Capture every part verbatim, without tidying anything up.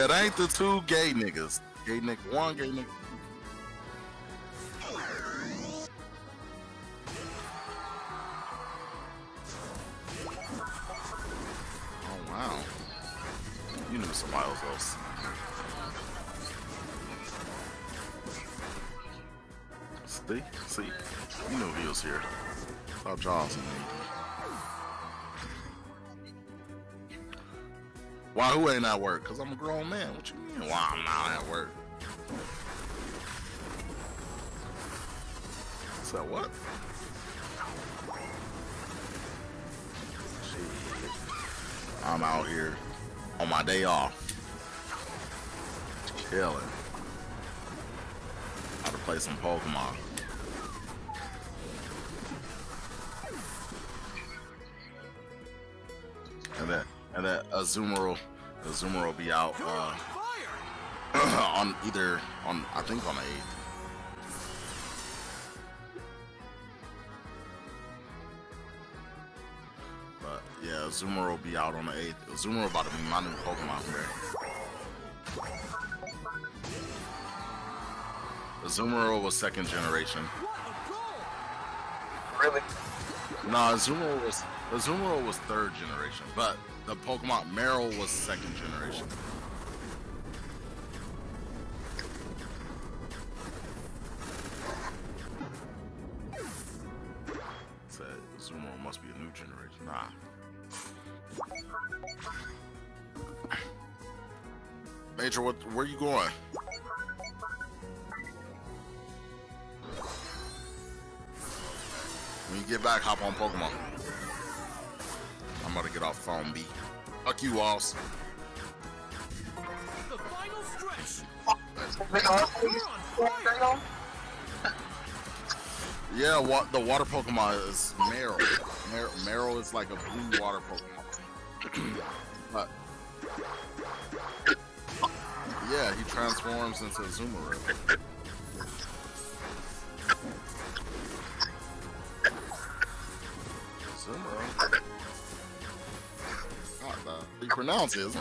It ain't the two gay niggas. Gay nigga one, gay nigga. Oh wow. You knew somebody else. See? See? You knew he was here. Stop Johnson. Why, who ain't at work? Because I'm a grown man. What you mean? Why I'm not at work? So what? Shit. I'm out here on my day off. Chilling. How to play some Pokemon. And that and that Azumarill Azumarill will be out uh, on either on I think on the eighth. But yeah, Azumarill will be out on the eighth. Azumarill about to be my new Pokemon rare. Azumarill was second generation. Really? No, Azumarill was Azumarill was third generation, but the Pokemon Marill was second generation. Said Azumarill must be a new generation. Nah. Major, what? Where you going? When you get back, hop on Pokemon. I'm about to get off phone B. Fuck you, Walls. The final stretch. Yeah, what the water Pokemon is Marill. Mar Marill is like a blue water Pokemon. But yeah, he transforms into Azumarill. Azumarill. Not that you pronounce it.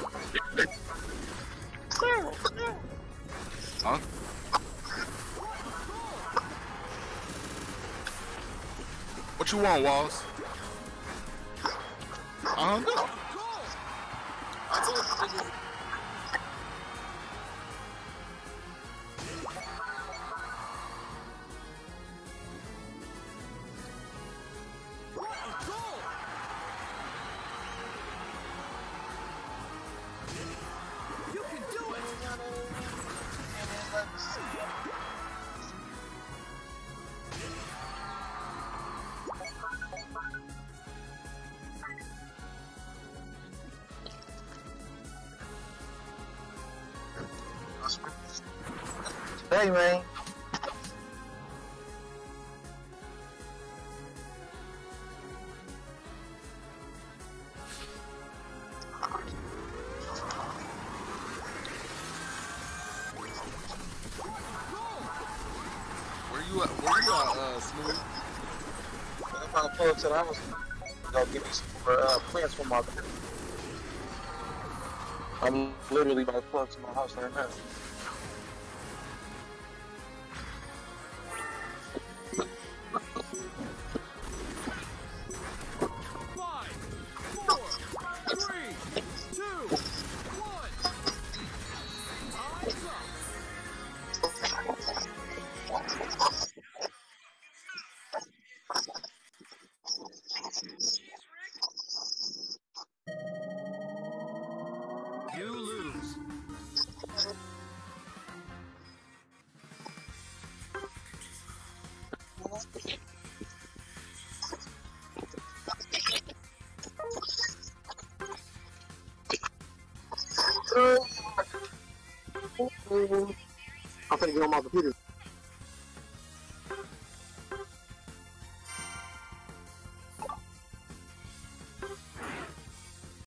Huh? What you want, Walls? I don't know. You can do it. Hey, man. Where you at? Where you at, uh, Smooth? I'm about to pull up to the house. Go get me some uh, plants from my. I'm literally about to pull up to my house right now. Five, four, three, two, one. Eyes up. You lose. I'm finna get on my computer.